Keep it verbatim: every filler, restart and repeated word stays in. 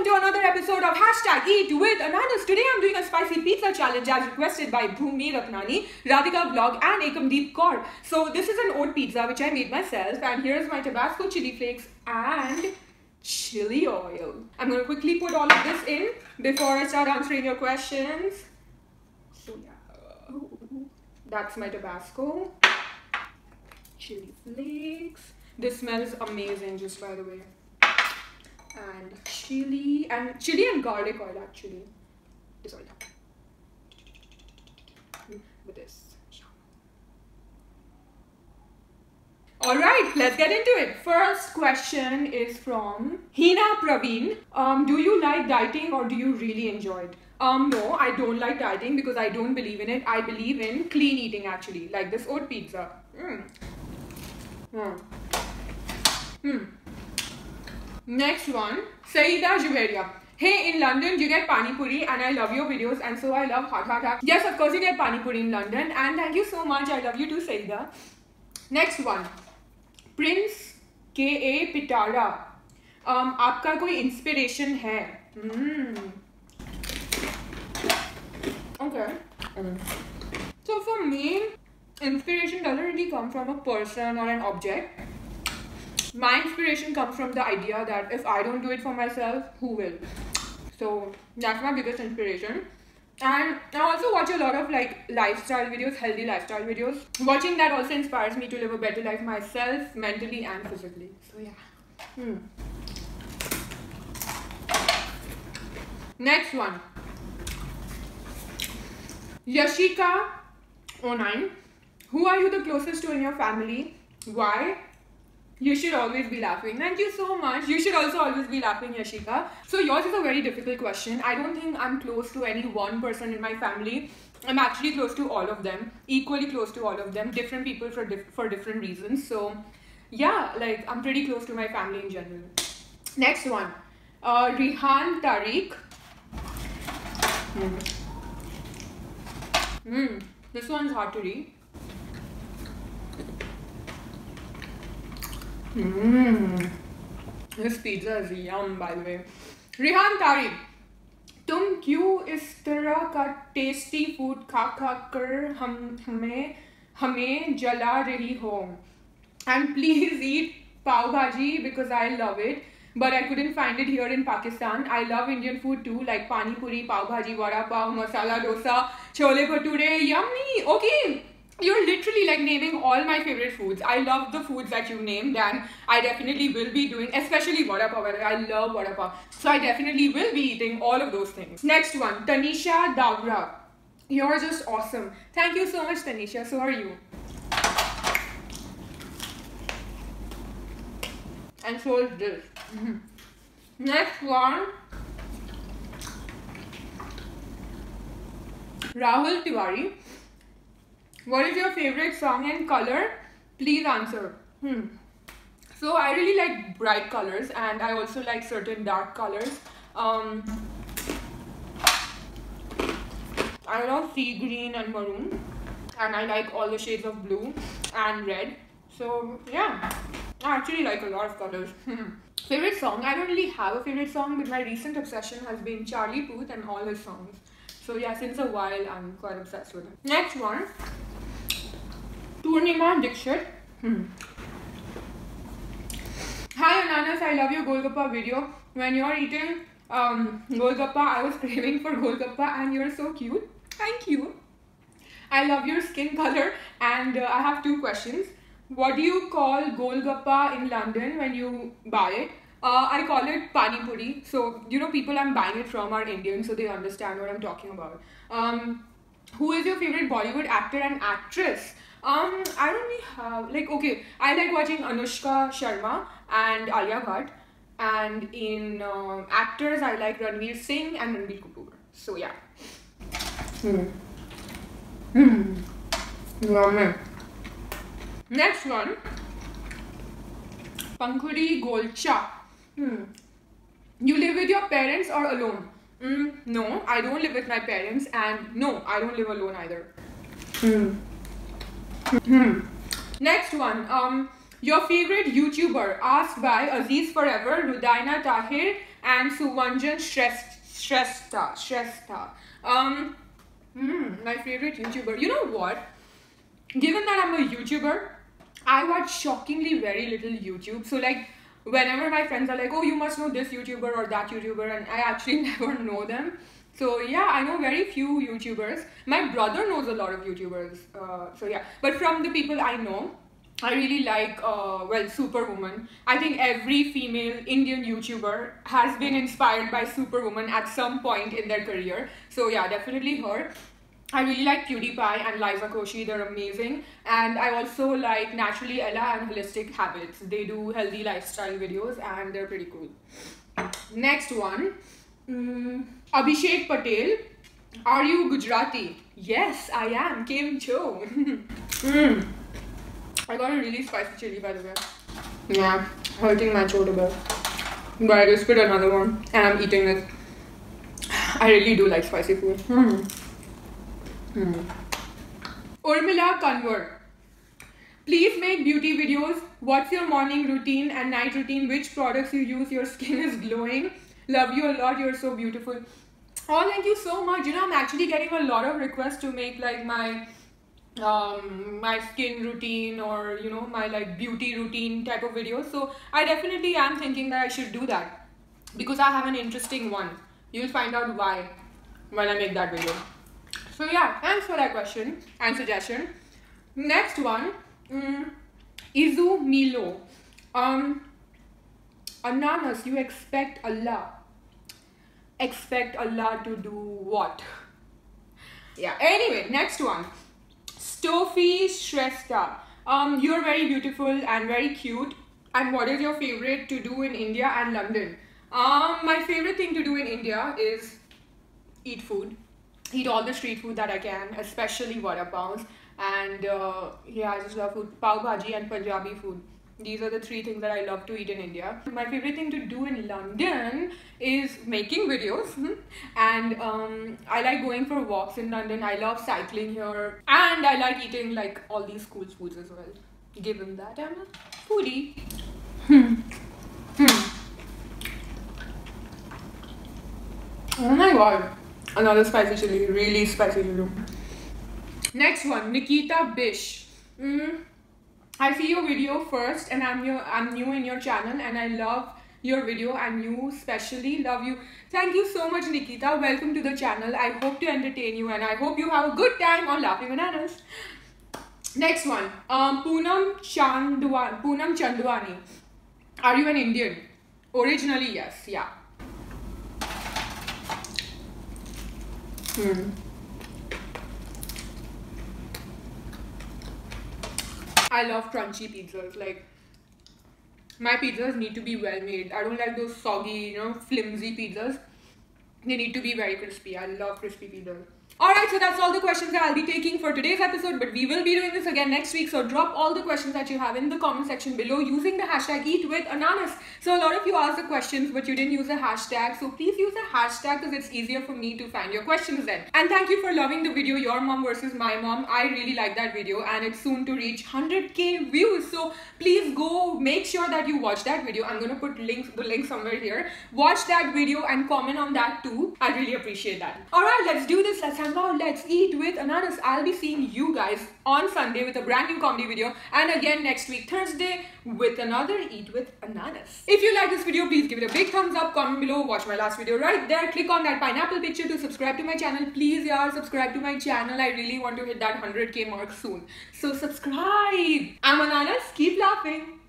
to another episode of Hashtag Eat with Ananas. Today I'm doing a spicy pizza challenge as requested by Bhumi Ratnani, Radhika Vlog and Ekamdeep Kaur. So this is an oat pizza which I made myself, and here's my Tabasco chili flakes and chili oil. I'm going to quickly put all of this in before I start answering your questions. So yeah, that's my Tabasco, chili flakes. This smells amazing, just by the way. And chili and chili and garlic oil actually. This oil. With this. Alright, let's get into it. First question is from Hina Praveen. Um, do you like dieting or do you really enjoy it? Um, no, I don't like dieting because I don't believe in it. I believe in clean eating actually, like this oat pizza. Mm. Mm. Hmm. Next one, Saida Juveria. Hey, in London you get pani puri and I love your videos and so I love heart heart heart. Yes, of course you get pani puri in London and thank you so much. I love you too, Saida. Next one, Prince K A Pitara. Um, आपका कोई inspiration है? Hmm. Okay. Mm. So for me, inspiration doesn't really come from a person or an object. My inspiration comes from the idea that if I don't do it for myself, who will? So that's my biggest inspiration. And I also watch a lot of like lifestyle videos, healthy lifestyle videos. Watching that also inspires me to live a better life myself, mentally and physically. So yeah. Hmm. Next one. Yashika oh nine. Who are you the closest to in your family? Why? You should always be laughing. Thank you so much. You should also always be laughing, Yashika. So yours is a very difficult question. I don't think I'm close to any one person in my family. I'm actually close to all of them. Equally close to all of them. Different people for, dif for different reasons. So yeah, like I'm pretty close to my family in general. Next one. Uh, Rihan Tariq. Mm. Mm. This one's hard to read. Mmm, this pizza is yum, by the way. Rihan Tariq, तुम क्यों इस तरह का tasty food खा खा कर हम हमें हमें जला रही हो? And please eat pav bhaji because I love it, but I couldn't find it here in Pakistan. I love Indian food too, like pani puri, pav bhaji, vada pav, masala dosa, chole bhature, yummy. Okay. You're literally like naming all my favorite foods. I love the foods that you named and I definitely will be doing, especially vada pav. I love vada pav. So I definitely will be eating all of those things. Next one, Tanisha Davra. You're just awesome. Thank you so much, Tanisha. So are you. And so is this. Mm-hmm. Next one, Rahul Tiwari. What is your favorite song and color? Please answer. Hmm. So I really like bright colors and I also like certain dark colors. Um, I love sea green and maroon, and I like all the shades of blue and red. So yeah, I actually like a lot of colors. Favorite song? I don't really have a favorite song, but my recent obsession has been Charlie Puth and all his songs. So yeah, since a while I'm quite obsessed with him. Next one. Purnima Dixit. Hmm. Hi Ananas, I love your Golgappa video. When you're eating um, Golgappa, I was craving for Golgappa and you're so cute. Thank you. I love your skin color and uh, I have two questions. What do you call Golgappa in London when you buy it? Uh, I call it Pani Puri. So, you know, people I'm buying it from are Indian, so they understand what I'm talking about. Um, who is your favorite Bollywood actor and actress? Um, I don't really have, like, okay, I like watching Anushka Sharma and Alia Bhatt, and in uh, actors, I like Ranveer Singh and Ranbir Kapoor. So, yeah. Hmm. Hmm. Yummy. Next one, Pankhuri Golcha. Hmm. You live with your parents or alone? Mm, no, I don't live with my parents, and no, I don't live alone either. Hmm. Hmm. Next one, um, your favorite YouTuber, asked by Aziz Forever, Rudaina Tahir and Suvanjan Shrestha. Shrestha. Um, mm, my favorite YouTuber. You know what? Given that I'm a YouTuber, I watch shockingly very little YouTube. So like, whenever my friends are like, oh, you must know this YouTuber or that YouTuber, and I actually never know them. So yeah, I know very few YouTubers. My brother knows a lot of YouTubers. Uh, so yeah, but from the people I know, I really like, uh, well, Superwoman. I think every female Indian YouTuber has been inspired by Superwoman at some point in their career. So yeah, definitely her. I really like PewDiePie and Liza Koshy, they're amazing. And I also like Naturally Ella and Holistic Habits. They do healthy lifestyle videos and they're pretty cool. Next one, um, Abhishek Patel. Are you Gujarati? Yes, I am. Kim Cho. mm. I got a really spicy chili, by the way. Yeah, hurting my throat a bit. But I just put another one and I'm eating it. I really do like spicy food. Mm. Hmm. Urmila Kanwar. Please make beauty videos. What's your morning routine and night routine? Which products you use? Your skin is glowing. Love you a lot. You're so beautiful. Oh, thank you so much. You know, I'm actually getting a lot of requests to make like my um my skin routine or you know my like beauty routine type of videos. So I definitely am thinking that I should do that because I have an interesting one. You'll find out why when I make that video. So yeah, thanks for that question and suggestion. Next one, um, Izu Milo. Um, Ananas, you expect Allah. Expect Allah to do what? Yeah, anyway, next one. Stofi Shrestha. Um, you're very beautiful and very cute. And what is your favorite to do in India and London? Um, my favorite thing to do in India is eat food. Eat all the street food that I can, especially vada pavs. And uh, yeah, I just love food. Pav bhaji and Punjabi food. These are the three things that I love to eat in India. My favorite thing to do in London is making videos. And um, I like going for walks in London. I love cycling here. And I like eating like all these cool foods as well. Given that I'm a foodie. Hmm. Hmm. Oh my god. Another spicy chili. Really spicy chili. Next one. Nikita Bish. Mm. I see your video first and I'm your I'm new in your channel and I love your video and you especially love you. Thank you so much, Nikita. Welcome to the channel. I hope to entertain you and I hope you have a good time on Laughing Bananas. Next one. Um, Poonam Chandwa Poonam Chandwani. Are you an Indian? Originally, yes. Yeah. Hmm. I love crunchy pizzas. Like, my pizzas need to be well made. I don't like those soggy, you know, flimsy pizzas. They need to be very crispy. I love crispy pizzas. Alright, so that's all the questions that I'll be taking for today's episode, but we will be doing this again next week. So drop all the questions that you have in the comment section below using the hashtag eat with ananas. So a lot of you asked the questions, but you didn't use a hashtag. So please use a hashtag because it's easier for me to find your questions then. And thank you for loving the video, Your Mom versus My Mom. I really like that video and it's soon to reach one hundred K views. So please go make sure that you watch that video. I'm going to put links, the link somewhere here. Watch that video and comment on that too. I really appreciate that. Alright, let's do this. Let's hang out. Let's eat with Ananas. I'll be seeing you guys on Sunday with a brand new comedy video and again next week Thursday with another Eat with Ananas. If you like this video, please give it a big thumbs up, comment below, watch my last video right there, click on that pineapple picture to subscribe to my channel. Please y'all subscribe to my channel. I really want to hit that one hundred K mark soon. So subscribe. I'm Ananas. Keep laughing.